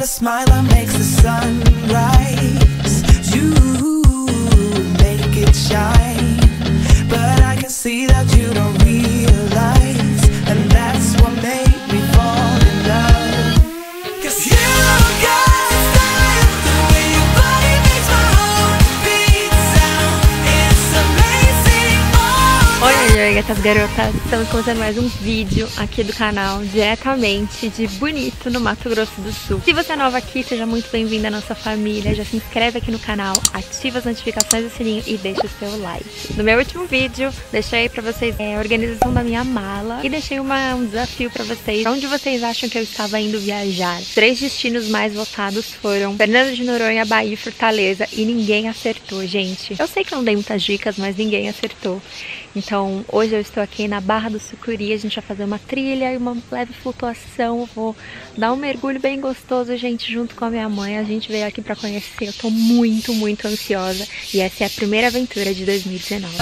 smile that makes the sun rise. You make it shine, but I can see that you don't realize, and that's what made me fall in love. 'Cause you got style, the way your body makes my heart beat sound. It's amazing. Oi, gatas garotas, estamos começando mais um vídeo aqui do canal, diretamente de Bonito, no Mato Grosso do Sul. Se você é nova aqui, seja muito bem-vinda à nossa família, já se inscreve aqui no canal, ativa as notificações do sininho e deixa o seu like. No meu último vídeo, deixei pra vocês a organização da minha mala e deixei um desafio pra vocês. Onde vocês acham que eu estava indo viajar? 3 destinos mais votados foram Fernando de Noronha, Bahia e Fortaleza, e ninguém acertou, gente. Eu sei que não dei muitas dicas, mas ninguém acertou. Então, hoje eu estou aqui na Barra do Sucuri, a gente vai fazer uma trilha e uma leve flutuação. Eu vou dar um mergulho bem gostoso, gente, junto com a minha mãe. A gente veio aqui pra conhecer, eu tô muito, muito ansiosa. E essa é a primeira aventura de 2019.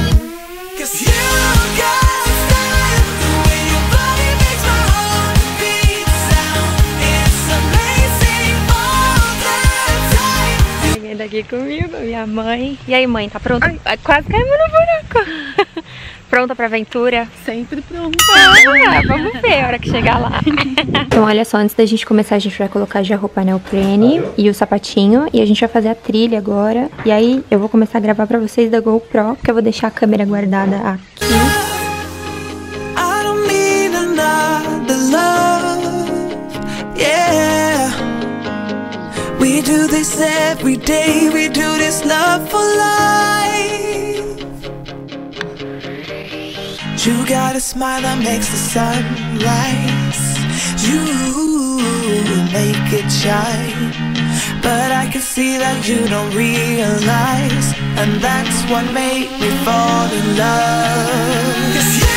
Aqui comigo, minha mãe. E aí, mãe, tá pronta? Ai, quase caímos no buraco. Pronta pra aventura? Sempre pronta. Vamos ver a hora que chegar lá. Então, olha só, antes da gente começar, a gente vai colocar já a roupa neoprene e o sapatinho. E a gente vai fazer a trilha agora. E aí, eu vou começar a gravar pra vocês da GoPro, porque eu vou deixar a câmera guardada aqui. We do this every day, we do this love for life. You got a smile that makes the sun rise. You make it shine, but I can see that you don't realize, and that's what made me fall in love. 'Cause you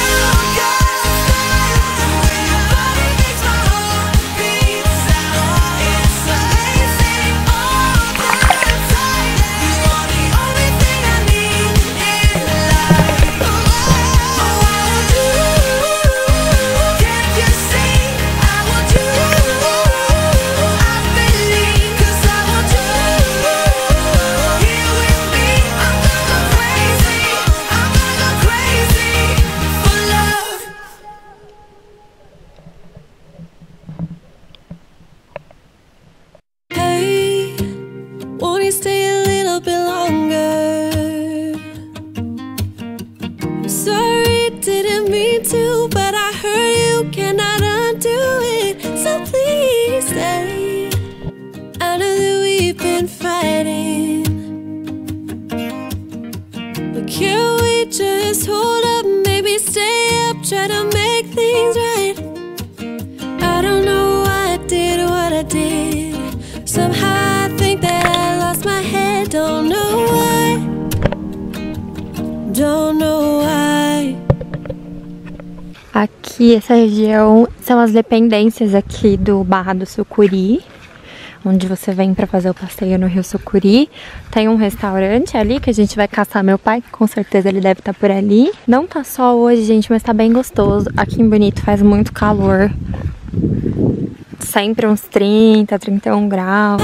try to make things right. I don't know why I did what I did. Somehow I think that I lost my head. Don't know why. Don't know why. Aqui, essa região são as dependências aqui do Barra do Sucuri, onde você vem pra fazer o passeio no Rio Sucuri. Tem um restaurante ali que a gente vai caçar meu pai, que com certeza ele deve estar por ali. Não tá sol hoje, gente, mas tá bem gostoso. Aqui em Bonito faz muito calor. Sempre uns 30, 31 graus.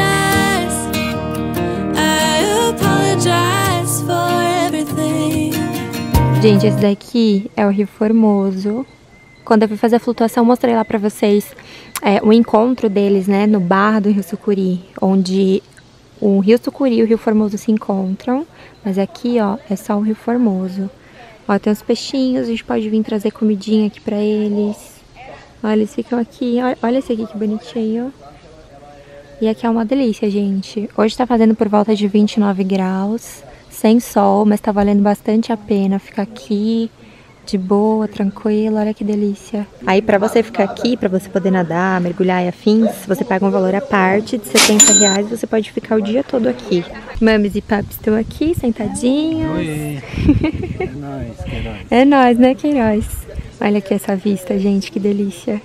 Gente, esse daqui é o Rio Formoso. Quando eu fui fazer a flutuação, mostrei lá pra vocês o encontro deles, né, no Barra do Rio Sucuri, onde o Rio Sucuri e o Rio Formoso se encontram. Mas aqui, ó, é só o Rio Formoso. Ó, tem os peixinhos, a gente pode vir trazer comidinha aqui pra eles. Ó, eles ficam aqui, olha esse aqui que bonitinho. E aqui é uma delícia, gente. Hoje tá fazendo por volta de 29 graus, sem sol, mas tá valendo bastante a pena ficar aqui de boa, tranquilo, olha que delícia. Aí pra você ficar aqui, pra você poder nadar, mergulhar e afins, você paga um valor à parte de R$70, você pode ficar o dia todo aqui. Mames e paps estão aqui, sentadinhos. Oi. É nóis, Queiroz. É nóis, né, Queiroz? Olha aqui essa vista, gente, que delícia.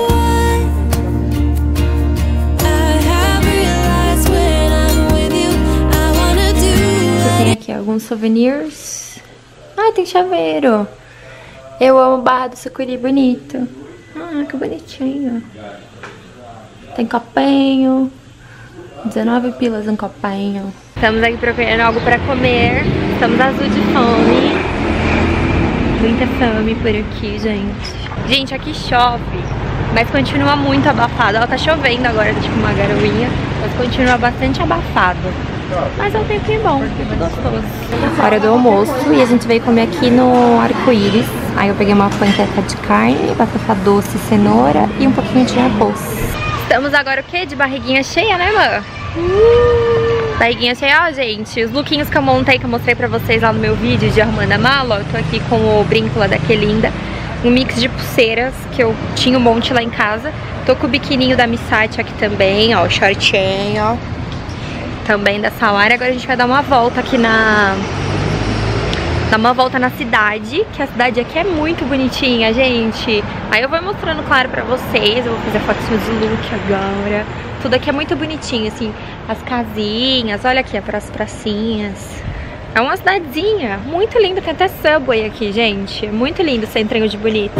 Tem aqui alguns souvenirs. Ah, tem chaveiro. Eu amo Barra do Sucuri, bonito. Ah, que bonitinho. Tem copinho. 19 pilas um copinho. Estamos aqui procurando algo pra comer. Estamos azul de fome. Muita fome por aqui, gente. Gente, aqui chove, mas continua muito abafado. Ela tá chovendo agora, tá tipo uma garoinha, mas continua bastante abafado. Mas é um tempinho bom, gostoso. Hora do almoço e a gente veio comer aqui no Arco-Íris. Aí eu peguei uma panqueca de carne, batata doce, cenoura e um pouquinho de arroz. Estamos agora o quê? De barriguinha cheia, né, mãe? Barriguinha cheia, ó, gente. Os lookinhos que eu montei, que eu mostrei pra vocês lá no meu vídeo de arrumando a mala. Eu tô aqui com o brinco lá da Quelinda. Um mix de pulseiras, que eu tinha um monte lá em casa. Tô com o biquininho da Missati aqui também, ó, o shortinho, ó. Também da Sawari. Agora a gente vai dar uma volta aqui dar uma volta na cidade, que a cidade aqui é muito bonitinha, gente. Aí eu vou mostrando, claro, pra vocês. Eu vou fazer fotinho de look agora. Tudo aqui é muito bonitinho, assim. As casinhas, olha aqui as pracinhas. É uma cidadezinha muito linda, tem até Subway aqui, gente. Muito lindo o centrinho de Bonito.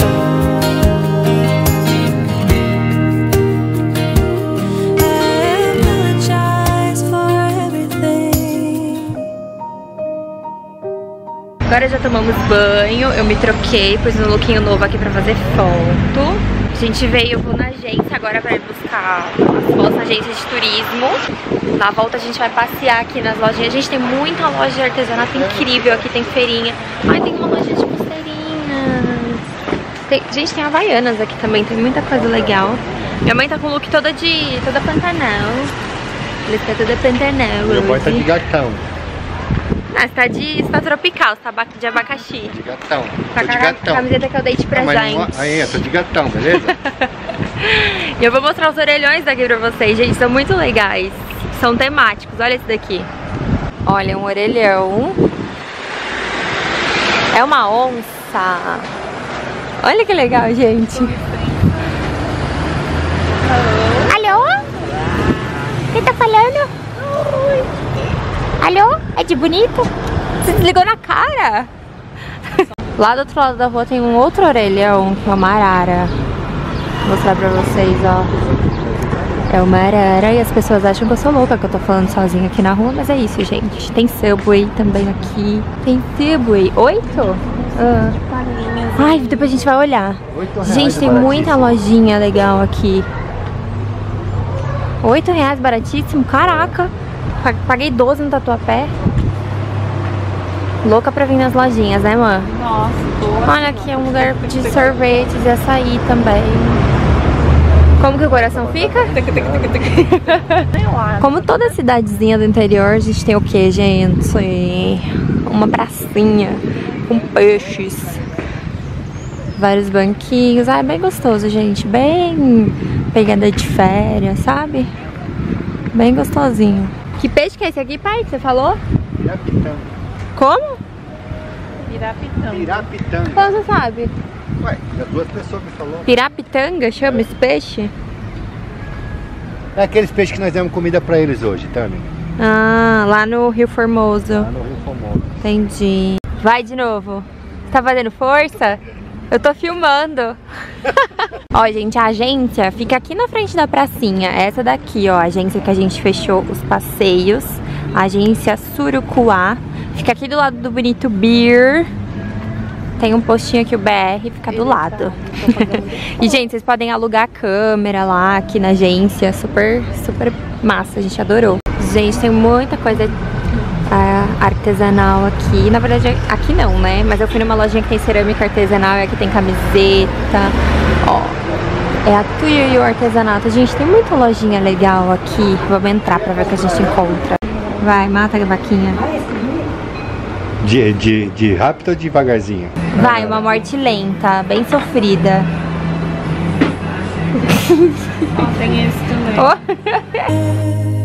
Agora já tomamos banho, eu me troquei, pus um lookinho novo aqui pra fazer foto. A gente veio, eu vou na agência agora pra ir buscar as fotos na agência de turismo. Na volta a gente vai passear aqui nas lojinhas. A gente tem muita loja de artesanato incrível aqui, tem feirinha. Ai, tem uma loja de pulseirinhas. Gente, tem Havaianas aqui também, tem muita coisa legal. Minha mãe tá com o look toda Pantanal. Ele está toda Pantanal. Meu pai tá de gatão. Ah, você tá tropical, você tá de abacaxi. De gatão. Tá Tô de gatão. A camiseta que eu dei de presente. Aí, eu tô de gatão, beleza? E eu vou mostrar os orelhões daqui pra vocês, gente. São muito legais. São temáticos. Olha esse daqui. Olha, um orelhão. É uma onça. Olha que legal, gente. Alô? Quem tá falando? Oi. Alô? É de Bonito? Você desligou na cara? Lá do outro lado da rua tem um outro orelhão, que é uma arara. Vou mostrar pra vocês, ó. É uma arara e as pessoas acham que eu sou louca, que eu tô falando sozinha aqui na rua, mas é isso, gente. Tem Subway também aqui. Tem Subway. 8? Ai, depois a gente vai olhar. Gente, tem muita lojinha legal aqui. R$8, baratíssimo. Caraca. Paguei 12 no Tatuapé. Louca pra vir nas lojinhas, né, mãe? Nossa, tô. Olha, aqui é um lugar de sorvetes e açaí também. Como que o coração fica? Como toda cidadezinha do interior, a gente tem o que, gente? Uma pracinha com peixes. Vários banquinhos. Ah, é bem gostoso, gente. Bem pegada de férias, sabe? Bem gostosinho. Que peixe que é esse aqui, pai? Que você falou? Pirapitanga. Como? Pirapitanga. Pirapitanga. Como você sabe? Ué, já 2 pessoas me falaram. Pirapitanga chama esse peixe? É aqueles peixes que nós demos comida pra eles hoje, Tami. Ah, lá no Rio Formoso. Lá no Rio Formoso. Entendi. Vai de novo. Tá fazendo força? Eu tô filmando. Ó, gente, a agência fica aqui na frente da pracinha. Essa daqui, ó, a agência que a gente fechou os passeios. A agência Surucuá. Fica aqui do lado do Bonito Beer. Tem um postinho aqui, o BR, fica do lado. E, gente, vocês podem alugar a câmera lá, aqui na agência. Super, super massa, a gente adorou. Gente, tem muita coisa artesanal aqui. Na verdade, aqui não, né? Mas eu fui numa lojinha que tem cerâmica artesanal e aqui tem camiseta. Ó, é a Tuiuiu Artesanato. Gente, tem muita lojinha legal aqui. Vamos entrar pra ver o que a gente encontra. Vai, mata a vaquinha. De rápido ou devagarzinho? Vai, uma morte lenta, bem sofrida. Tem esse também. Oh.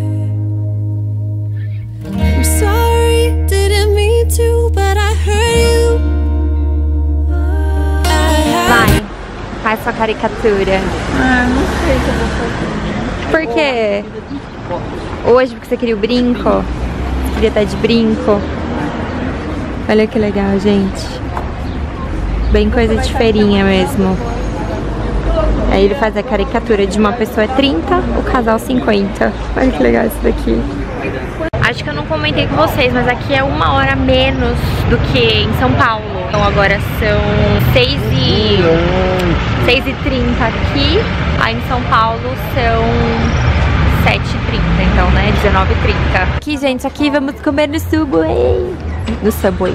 I'm sorry, didn't mean to, but I hurt you. Vai, faz sua caricatura. Ah, não sei se eu vou fazer. Por quê? Hoje porque você queria o brinco? Você queria estar de brinco? Olha que legal, gente. Bem coisa de feirinha mesmo. Aí ele faz a caricatura de uma pessoa 30, o casal 50. Olha que legal isso daqui. Acho que eu não comentei com vocês, mas aqui é 1 hora menos do que em São Paulo. Então agora são 6h30 aqui, aí em São Paulo são 7h30, então, né, 19h30. Aqui, gente, aqui vamos comer no Subway. No Subway.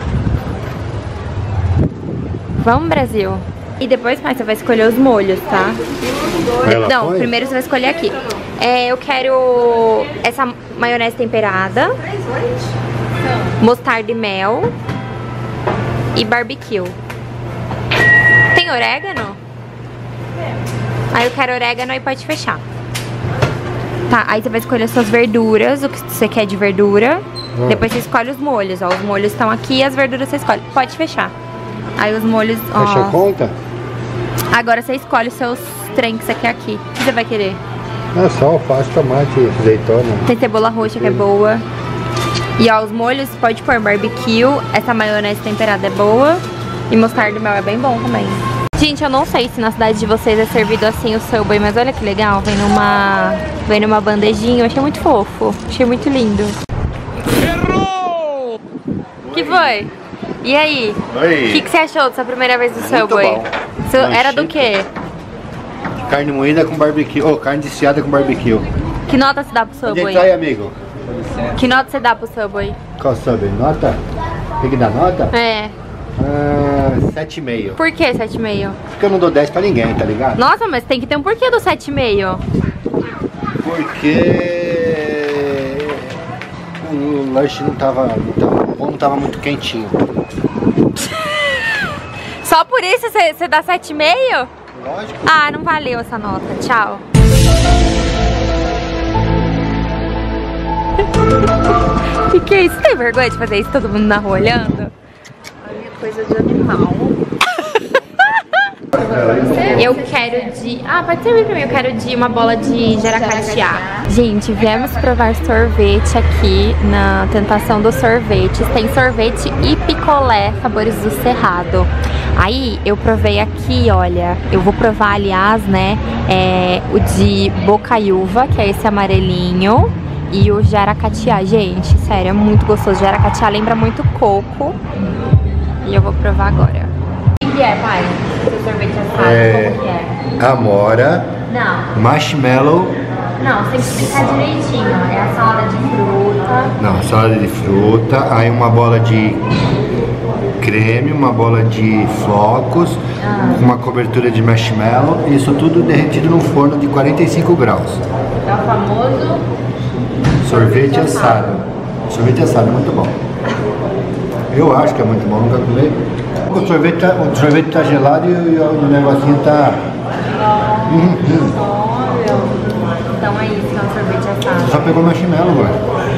Vamos, Brasil. E depois, pai, você vai escolher os molhos, tá? Não, primeiro você vai escolher aqui. Eu quero essa maionese temperada, mostarda e mel e barbecue. Tem orégano? Aí eu quero orégano e pode fechar. Tá, aí você vai escolher suas verduras, o que você quer de verdura. Depois você escolhe os molhos, ó. Os molhos estão aqui e as verduras você escolhe. Pode fechar. Aí os molhos, ó. Fechou a conta? Agora você escolhe os seus trem que você quer aqui. O que você vai querer? É só alface, tomate, azeitona. Tem cebola roxa que é boa. E ó, os molhos pode pôr barbecue. Essa maionese temperada é boa. E mostarda e mel é bem bom também. Gente, eu não sei se na cidade de vocês é servido assim o Subway, mas olha que legal. Vem numa bandejinha. Eu achei muito fofo. Achei muito lindo. Errou! Que foi? E aí? Oi. O que você achou dessa primeira vez do Subway? Bom. Era do quê? Carne moída com barbecue. Carne desfiada com barbecue. Que nota você dá pro Onde Subway? tá aí, amigo? Que nota você dá pro Subway? Qual Subway? Nota? Tem que dar nota? É. 7,5. Por que 7,5? Porque eu não dou 10 pra ninguém, tá ligado? Nossa, mas tem que ter um porquê do 7,5. Porque o lanche não tava muito quentinho. Só por isso você dá 7,5? Lógico. Ah, não valeu essa nota. Tchau. Que é isso? Você tem vergonha de fazer isso todo mundo na rua olhando? Coisa de animal. Eu quero de... Ah, pode servir pra mim. Eu quero de uma bola de jaracatiá. Gente, viemos provar sorvete aqui na Tentação dos Sorvetes. Tem sorvete e picolé, sabores do Cerrado. Aí eu provei aqui, olha. Eu vou provar, aliás, né, o de bocaiúva, que é esse amarelinho. E o jaracatiá, gente, sério, é muito gostoso. Jaracatiá lembra muito coco. E eu vou provar agora. O que é, pai? Seu sorvete assado, como que é? Amora. Não, Marshmallow. não, você tem que explicar direitinho. É a salada de fruta. Não, salada de fruta. Aí uma bola de creme, uma bola de flocos, uma cobertura de marshmallow. Isso tudo derretido num forno de 45 graus. É o famoso Sorvete assado. Sorvete assado é muito bom. Eu acho que é muito bom, nunca comi. O sorvete tá gelado e o negocinho tá... Então é isso, é um sorvete assado. Só pegou marshmallow agora.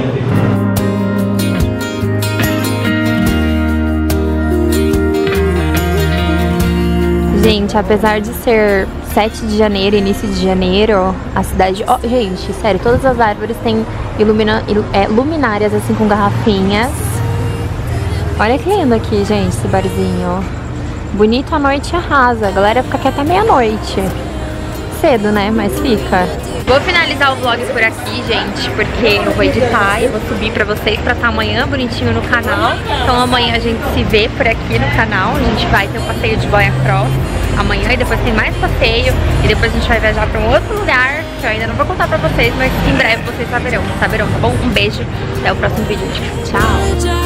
Gente, apesar de ser 7 de janeiro, início de janeiro, a cidade... Oh, gente, sério, todas as árvores têm luminárias assim com garrafinhas. Olha que lindo aqui, gente, esse barzinho. Bonito, à noite arrasa. A galera fica aqui até meia-noite. Cedo, né? Mas fica. Vou finalizar o vlog por aqui, gente, porque eu vou editar e vou subir pra vocês pra estar amanhã bonitinho no canal. Então amanhã a gente se vê por aqui no canal. A gente vai ter um passeio de boia cross amanhã e depois tem mais passeio. E depois a gente vai viajar pra um outro lugar que eu ainda não vou contar pra vocês, mas em breve vocês saberão, tá bom? Um beijo, até o próximo vídeo. Tchau!